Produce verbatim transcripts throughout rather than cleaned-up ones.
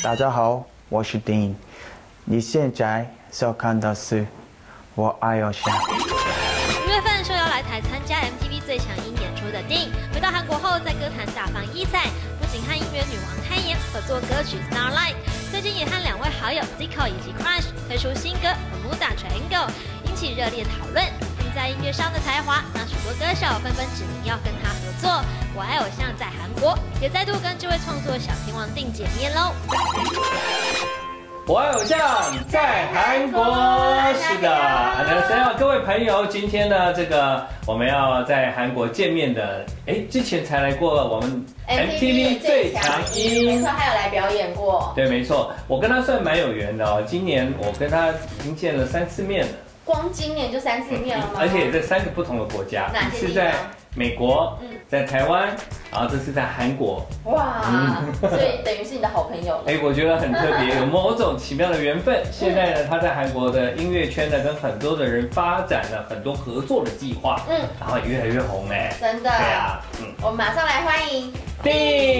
大家好，我是丁。你现在收看的是《我爱偶像》。 五月份受邀来台参加 M T V 最强音演出的丁，回到韩国后在歌坛大放异彩，不仅和音乐女王开言合作歌曲《Starlight》，最近也和两位好友 Zico 以及 Crush 推出新歌《Bermuda Triangle》，引起热烈讨论。并在音乐上的才华，让许多歌手纷纷指明要跟他合作。我爱偶像在韩国也再度跟这位创作小天王丁见面喽。 我爱偶像在韩国，是的，안녕하세요各位朋友，今天呢，这个我们要在韩国见面的，哎，之前才来过我们 M T V 最强音， 没错，他有来表演过。 对，没错，我跟他算蛮有缘的哦，今年我跟他已经见了三次面了。光今年就三次面了吗？ 而且在三个不同的国家， 哪些地方？ 是在美国，嗯，在台湾，然后这是在韩国。 哇，所以等于是你的好朋友了。 哎，我觉得很特别，有某种奇妙的缘分。现在呢，他在韩国的音乐圈呢，跟很多的人发展了很多合作的计划，嗯，然后也越来越红哎。 真的。对啊，嗯，我们马上来欢迎丁。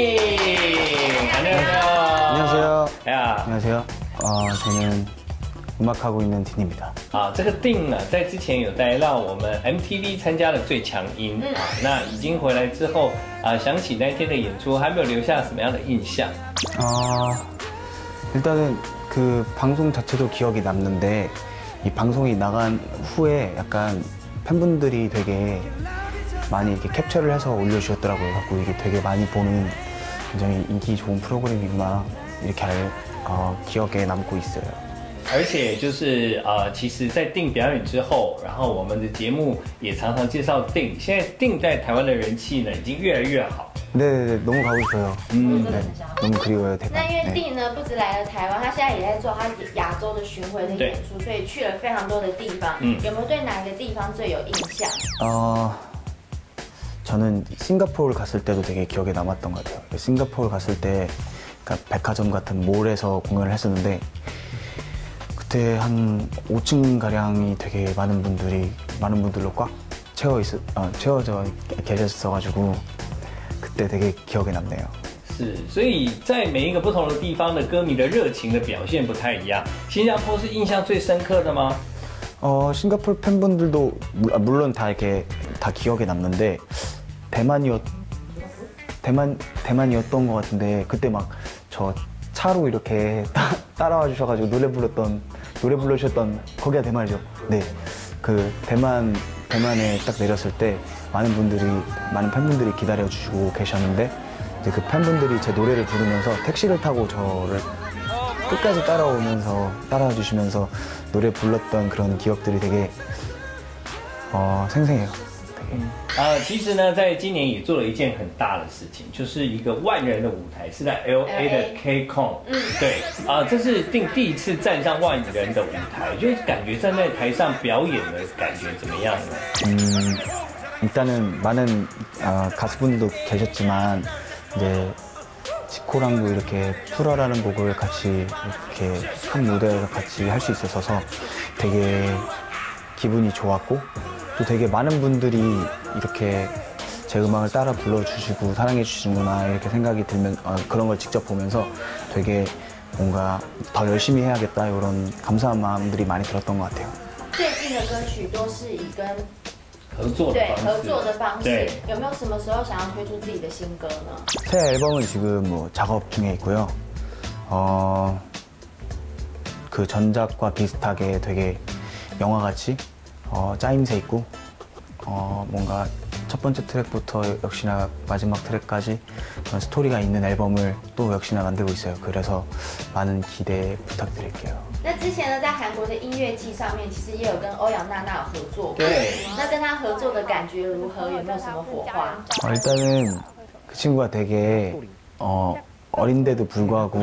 안녕하세요。 哎呀， 안녕하세요。 어 저는 음악하고 있는 딘입니다。 啊，这个丁呢，在之前有带到我们 M T V 参加了最强音，嗯，啊，那已经回来之后啊，想起那天的演出，还没有留下什么样的印象？ 아 일단은 그 방송 자체도 기억이 남는데 이 방송이 나간 후에 약간 팬분들이 되게 많이 이렇게 캡처를 해서 올려주셨더라고요. 갖고 이게 되게 많이 보는 굉장히 인기 좋은 프로그램이구나 이렇게 알, 어, 기억에 남고 있어요. 而且就是呃，其实，在定表演之后，然后我们的节目也常常介绍定。现在定在台湾的人气呢，已经越来越好。 네네네 너무 가고 싶어요. 음, 네, 너무 그리워요 대박. 那因为定呢，不止来了台湾，他现在也在做他亚洲的巡回的演出，所以去了非常多的地方。嗯，有没有对哪一个地方最有印象？ 어, 저는 싱가포르 갔을 때도 되게 기억에 남았던 것 같아요. 싱가포르 갔을 때 그러니까 백화점 같은 몰에서 공연을 했었는데. 그때 한 오 층 가량이 되게 많은 분들이 많은 분들로 꽉 채워 있 어, 채워져 계셨어가지고 그때 되게 기억에 남네요. 是，所以在每一个不同的地方的歌迷的热情的表现不太一样。新加坡是印象最深刻的吗？ 어, 싱가포르 팬분들도 물론 다 이렇게 다 기억에 남는데 대만이었 대만 대만이었던 것 같은데 그때 막 저 차로 이렇게 따, 따라와 주셔가지고 노래 불렀던 노래 불러주셨던 거기가 대만이죠. 네, 그 대만 대만에 딱 내렸을 때 많은 분들이 많은 팬분들이 기다려 주시고 계셨는데 이제 그 팬분들이 제 노래를 부르면서 택시를 타고 저를 끝까지 따라오면서 따라와 주시면서 노래 불렀던 그런 기억들이 되게 어, 생생해요. 되게. 啊，其实呢，在今年也做了一件很大的事情，就是一个万人的舞台，是在 L A 的 K-Con。嗯，对，啊，这是定第一次站上万人的舞台，就是感觉站在台上表演的感觉怎么样呢？ 음, 일단은 많은 어, 가수분들도 계셨지만 이제 지코랑도 이렇게 풀어라는 곡을 같이 이렇게 큰 무대에서 같이 할 수 있어서 되게 기분이 좋았고 또 되게 많은 분들이 이렇게 제 음악을 따라 불러주시고 사랑해 주시는구나 이렇게 생각이 들면 어, 그런 걸 직접 보면서 되게 뭔가 더 열심히 해야겠다 이런 감사한 마음들이 많이 들었던 것 같아요. 最近的歌曲都是以跟合作的对方式， 合作的方式， 对， 有没有什么时候想要推出自己的新歌呢？ 새 앨범은 지금 뭐 작업 중에 있고요. 어, 그 전작과 비슷하게 되게 영화같이 어, 짜임새 있고 어, 뭔가 첫 번째 트랙부터 역시나 마지막 트랙까지 그런 스토리가 있는 앨범을 또 역시나 만들고 있어요. 그래서 많은 기대 부탁드릴게요. 那之前呢，在韩国的音乐季上面，其实也有跟欧阳娜娜有合作。 对。 那跟她合作的感觉如何？有没有什么火花？ 어, 일단은 그 친구가 되게 어, 어린데도 불구하고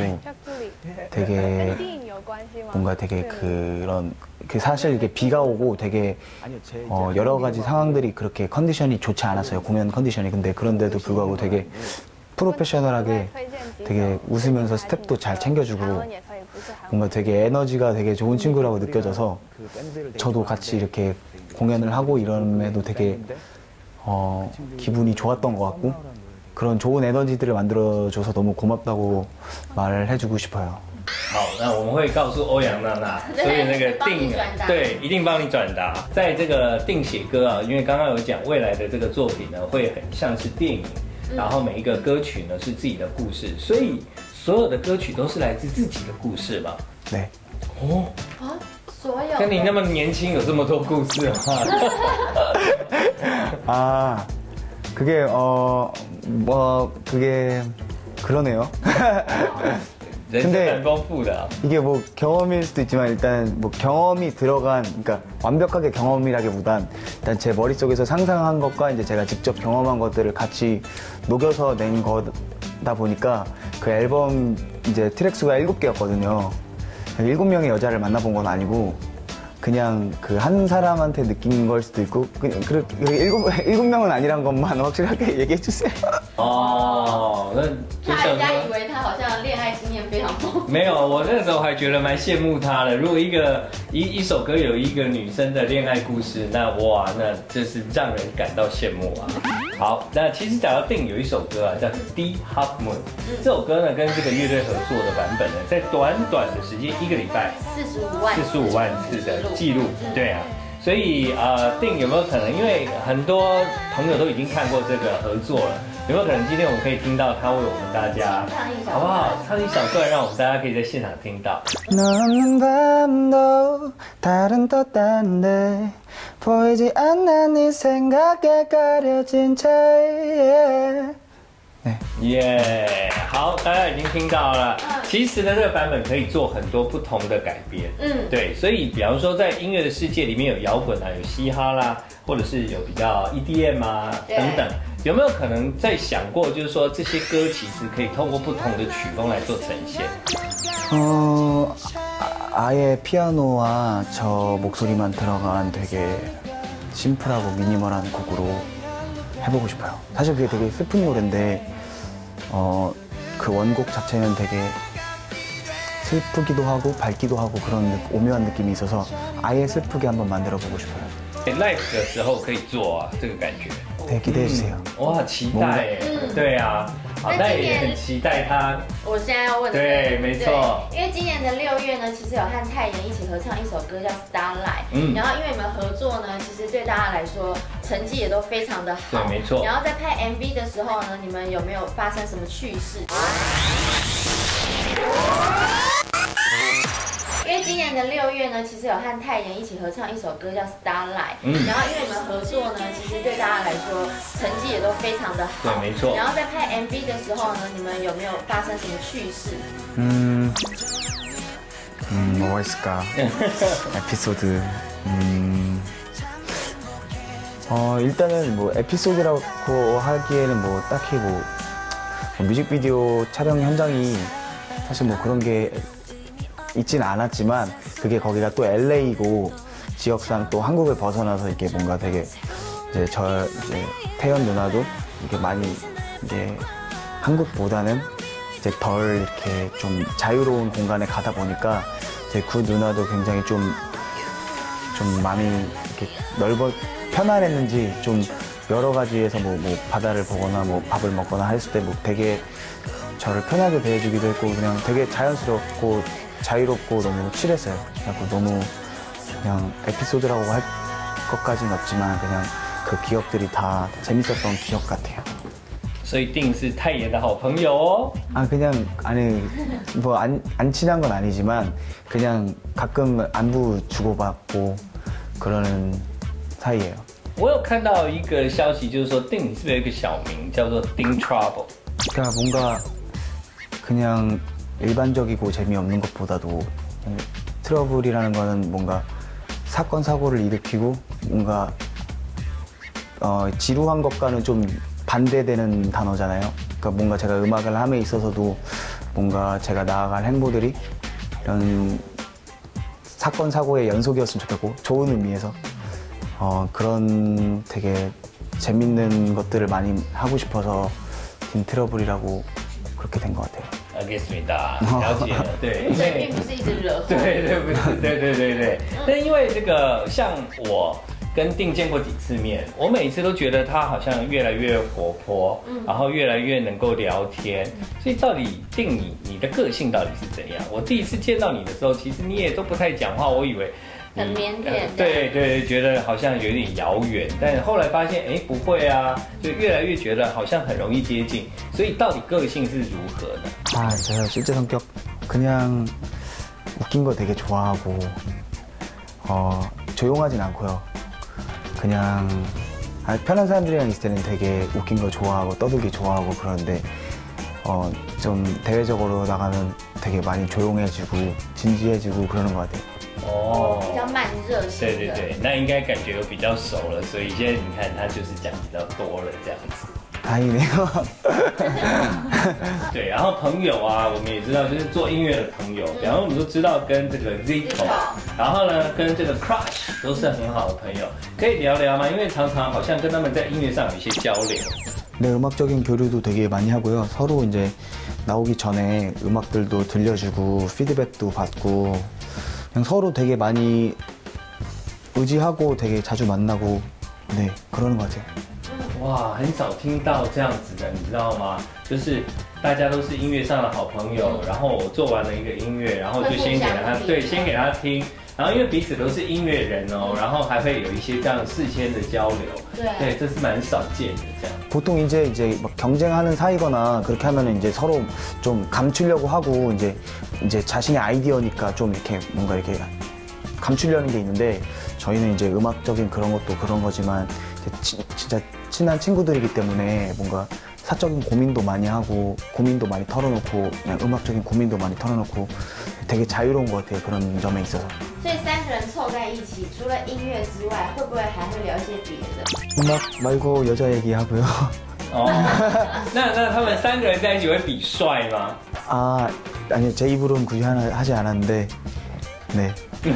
되게 뭔가 되게 그런 그 사실 이게 비가 오고 되게 어 여러 가지 상황들이 그렇게 컨디션이 좋지 않았어요. 공연 컨디션이. 근데 그런데도 불구하고 되게 프로페셔널하게 되게 웃으면서 스텝도 잘 챙겨주고 뭔가 되게 에너지가 되게 좋은 친구라고 느껴져서 저도 같이 이렇게 공연을 하고 이러면도 되게 어 기분이 좋았던 것 같고 그런 좋은 에너지들을 만들어줘서 너무 고맙다고 말을 해주고 싶어요. 好，那我们会告诉欧阳娜娜，所以那个定对一定帮你转达。在这个定写歌啊，因为刚刚有讲未来的这个作品呢，会很像是电影，然后每一个歌曲呢是自己的故事，所以所有的歌曲都是来自自己的故事嘛。 对。 哦。 啊，所有。 跟你那么年轻有这么多故事啊？ 아, 그게 어 뭐 그게 그러네요. 근데 이게 뭐 경험일 수도 있지만 일단 뭐 경험이 들어간 그러니까 완벽하게 경험이라기보단 일단 제 머릿속에서 상상한 것과 이제 제가 직접 경험한 것들을 같이 녹여서 낸 거다 보니까 그 앨범 이제 트랙 수가 일곱 개였거든요. 일곱 명의 여자를 만나본 건 아니고 그냥 그 한 사람한테 느낀 걸 수도 있고 그, 그, 그 일곱, 일곱 명은 아니란 것만 확실하게 얘기해 주세요. 哦，那怕人家以为他好像恋爱经验非常丰富。 没有，我那时候还觉得蛮羡慕他的。如果一个一一首歌有一个女生的恋爱故事，那哇，那就是让人感到羡慕啊。好，那其实讲到定有一首歌啊，叫《D Half Moon》，这首歌呢跟这个乐队合作的版本呢，在短短的时间一个礼拜， 四十五万， 四十五万次的记录，对啊。所以呃，定有没有可能？因为很多朋友都已经看过这个合作了，有没有可能今天我们可以听到他为我们大家，好不好？唱一小段，让我们大家可以在现场听到。 너는 밤도 다른 떴단데 보이지 않는 네 생각에 가려진 채 네. 耶，好，大家已经听到了。其实呢，这个版本可以做很多不同的改编。嗯，对，所以比方说在音乐的世界里面有摇滚啊，有嘻哈啦，或者是有比较 E D M 啊等等，有没有可能在想过，就是说这些歌其实可以透过不同的曲风来做呈现？ 어, 아예 피아노와 저 목소리만 들어간 되게 심플하고 미니멀한 곡으로 해보고 싶어요. 사실 그게 되게 슬픈 노래인데 어, 그 원곡 자체는 되게 슬프기도 하고 밝기도 하고 그런 오묘한 느낌이 있어서 아예 슬프게 한번 만들어보고 싶어요. live 的时候可以做啊，这个感觉。 네, 기대해주세요. 我好期待耶！对啊，好，那也很期待他。 我现在要问的， 对，没错。 因为今年的六月呢，其实有和泰妍一起合唱一首歌叫《Starlight》，嗯，然后因为你们合作呢，其实对大家来说成绩也都非常的好， 对，没错。 然后在拍 M V 的时候呢，你们有没有发生什么趣事？ 因为今年的六月呢，其实有和泰妍一起合唱一首歌叫《Starlight》，嗯，然后因为你们合作呢，其实对大家来说成绩也都非常的好， 对，没错。 然后在拍 M V 的时候呢，你们有没有发生什么趣事？ 음, 음, 뭐가 있을까? 에피소드. 음, 어, 일단은 뭐 에피소드라고 하기에는 뭐 딱히 뭐, 뭐 뮤직비디오 촬영 현장이 사실 뭐 그런 게 있진 않았지만 그게 거기가 또 엘에이고 지역상 또 한국을 벗어나서 이렇게 뭔가 되게 이제 저 이제 태연 누나도 이게 많이 이제 한국보다는 이제 덜 이렇게 좀 자유로운 공간에 가다 보니까 제 그 누나도 굉장히 좀 좀 많이 이렇게 넓어 편안했는지 좀 여러 가지에서 뭐, 뭐 바다를 보거나 뭐 밥을 먹거나 했을 때 뭐 되게 저를 편하게 대해주기도 했고 그냥 되게 자연스럽고 자유롭고 너무 칠했어요. 그래서 너무 그냥 에피소드라고 할 것까지는 없지만 그냥 그 기억들이 다 재밌었던 기억 같아요. 所以定是泰妍的好朋友哦。 아 그냥 아니 뭐 안 안 친한 건 아니지만 그냥 가끔 안부 주고받고 그러는 사이예요. 我有看到一个消息，就是说定你是不是有一个小名叫做丁 Trouble？ 그러니까 뭔가 그냥 일반적이고 재미없는 것보다도 트러블이라는 거는 뭔가 사건 사고를 일으키고 뭔가 어, 지루한 것과는 좀 반대되는 단어잖아요. 그러니까 뭔가 제가 음악을 함에 있어서도 뭔가 제가 나아갈 행보들이 이런 사건 사고의 연속이었으면 좋겠고 좋은 의미에서 어, 그런 되게 재밌는 것들을 많이 하고 싶어서 긴 트러블이라고 그렇게 된 것 같아요. 알겠습니다. 了解了，对， 所以并不是一直惹祸。 对对不是，对对对对。但因为这个像我跟定见过几次面，我每次都觉得他好像越来越活泼，嗯，然后越来越能够聊天。所以到底定你你的个性到底是怎样？我第一次见到你的时候，其实你也都不太讲话，我以为。 很腼腆、呃， 对对，觉得好像有点遥远，但后来发现，哎，不会啊，就越来越觉得好像很容易接近。所以到底个性是如何呢？ 아, 제가 실제 성격 그냥 웃긴 거 되게 좋아하고 어, 조용하진 않고요. 그냥 아, 편한 사람들이랑 있을 때는 되게 웃긴 거 좋아하고 떠들기 좋아하고 그러는데 어, 좀 대외적으로 나가면 되게 많이 조용해지고 진지해지고 그러는 것 같아요. 哦， 比较慢热型的。 对对对，那应该感觉有比较熟了，所以现在你看他就是讲比较多了这样子。 다행이네요. 对，然后朋友啊，我们也知道，就是做音乐的朋友，比方说我们都知道跟这个 Zico， 然后呢跟这个 Crush 都是很好的朋友，可以聊聊吗？因为常常好像跟他们在音乐上有一些交流。 네, 음악적인 교류도 되게 많이 하고요. 서로 이제 나오기 전에 음악들도 들려주고 피드백도 받고 그냥 서로 되게 많이 의지하고 되게 자주 만나고 네, 그러는 것 같아요. 哇，很少听到这样子的，你知道吗？就是大家都是音乐上的好朋友，然后我做完了一个音乐，然后就先给他，对，先给他听，然后因为彼此都是音乐人哦，然后还会有一些这样事先的交流，对，对，这是蛮少见的这样。 보통 이제 이제 막 경쟁하는 사이거나 그렇게 하면은 이제 서로 좀 감추려고 하고 이제 이제 자신의 아이디어니까 좀 이렇게 뭔가 이렇게 감추려는 게 있는데 저희는 이제 음악적인 그런 것도 그런 거지만 치, 진짜 친한 친구들이기 때문에 뭔가 사적인 고민도 많이 하고 고민도 많이 털어놓고 그냥 음악적인 고민도 많이 털어놓고 되게 자유로운 것 같아요. 그런 점에 있어서. 所以三个人凑在一起，除了音乐之外，会不会还会聊一些别的？ 음악 말고 여자 얘기하고요. 哦，那那他们三个人在一起会比帅吗？ 아 아니요 제 입으로는 굳이 하나 하지 않았는데 네.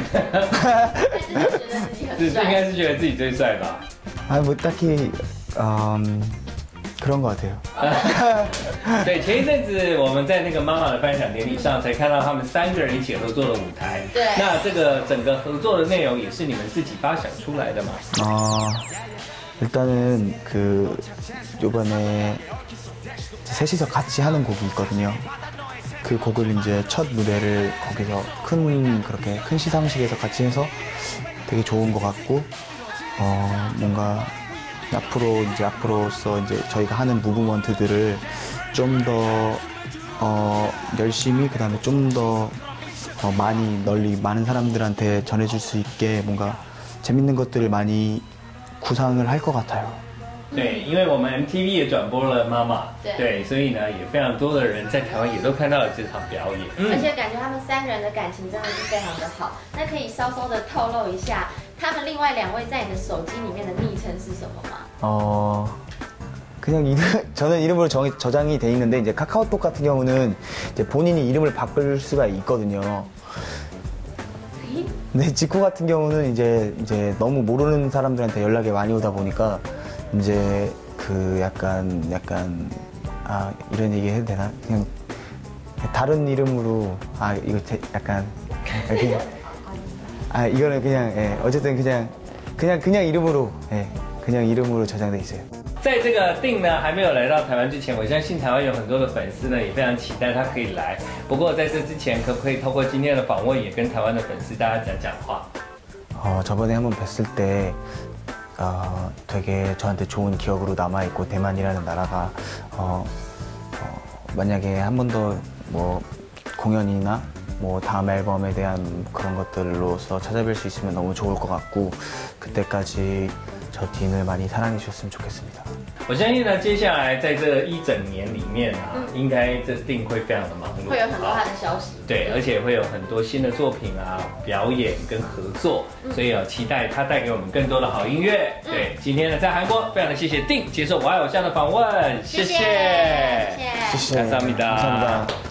只是应该是觉得自己最帅吧？ 아 뭐 딱히 음, 그런 것 같아요. 对，前一阵子我们在那个妈妈的颁奖典礼上才看到他们三个人一起合作的舞台。 对， 那这个整个合作的内容也是你们自己发想出来的吗？ 어, 일단은 그 이번에 셋이서 같이 하는 곡이 있거든요. 그 곡을 이제 첫 무대를 거기서 큰 그렇게 큰 시상식에서 같이 해서 되게 좋은 것 같고 어, 뭔가 앞으로 이제 앞으로서 이제 저희가 하는 무브먼트들을 좀 더 어, 열심히 그다음에 좀 더 어, 많이 널리 많은 사람들한테 전해줄 수 있게 뭔가 재밌는 것들을 많이 구상을 할 것 같아요. 对，因为我们 M T V 也转播了妈妈，对，所以呢，也非常多的人在台湾也都看到了这场表演，嗯、 而且感觉他们三个人的感情真的是非常的好。那可以稍稍的透露一下，他们另外两位在你的手机里面的昵称是什么吗？ 어 그냥 이름 저는 이름으로 정, 저장이 돼 있는데 이제 카카오톡 같은 경우는 이제 본인이 이름을 바꿀 수가 있거든요. 근데 지코 같은 경우는 이제 이제 너무 모르는 사람들한테 연락이 많이 오다 보니까 이제 그 약간 약간 아 이런 얘기 해도 되나? 그냥 다른 이름으로 아 이거 제, 약간 그냥, 아 이거는 그냥 예, 어쨌든 그냥 그냥 그냥 이름으로 예, 그냥 이름으로 저장돼 있어요. 在这个定呢还没有来到台湾之前，我相信台湾有很多的粉丝呢也非常期待他可以来。不过在这之前，可不可以透过今天的访问，也跟台湾的粉丝大家讲讲话？ 어 저번에 한번 뵀을 때 어, 되게 저한테 좋은 기억으로 남아 있고 대만이라는 나라가 어, 어, 만약에 한 번 더 뭐 공연이나 뭐 다음 앨범에 대한 그런 것들로서 찾아뵐 수 있으면 너무 좋을 것 같고 그때까지 저 딘을 많이 사랑해 주셨으면 좋겠습니다. 我相信呢，接下来在这一整年里面啊，嗯、应该这定会非常的忙碌， 会有很多他的消息。 对，而且会有很多新的作品啊、表演跟合作，嗯、所以啊，期待他带给我们更多的好音乐。嗯、对，今天呢，在韩国非常的谢谢定接受我爱偶像的访问，谢谢， 谢谢，谢谢， 감사합니다。